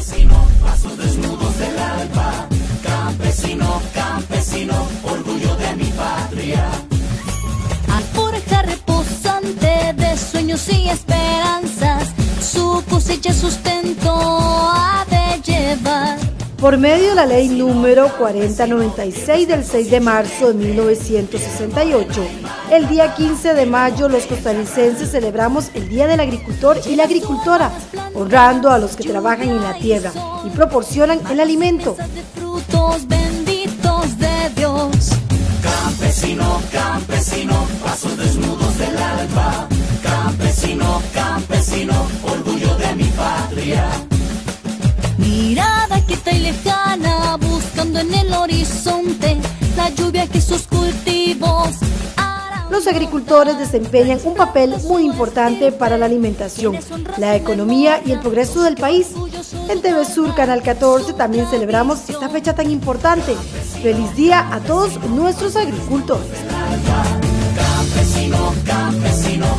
Campesino, pasos desnudos del alba. Campesino, campesino, orgullo de mi patria. Alforja reposante de sueños y esperanzas, su cosecha sustento ha de llevar. Por medio de la ley número 4096 del 6 de marzo de 1968, el día 15 de mayo los costarricenses celebramos el Día del Agricultor y la Agricultora, honrando a los que trabajan en la tierra y proporcionan el alimento. Frutos benditos de Dios. Campesino, campesino, pasos desnudos del alba. Campesino, campesino, orgullo de mi patria. Mirada quieta y lejana, buscando en el horizonte la lluvia que sus cultivos harán. Los agricultores desempeñan un papel muy importante para la alimentación, la economía y el progreso del país. En TV Sur Canal 14 también celebramos esta fecha tan importante. ¡Feliz día a todos nuestros agricultores! Campesino, campesino,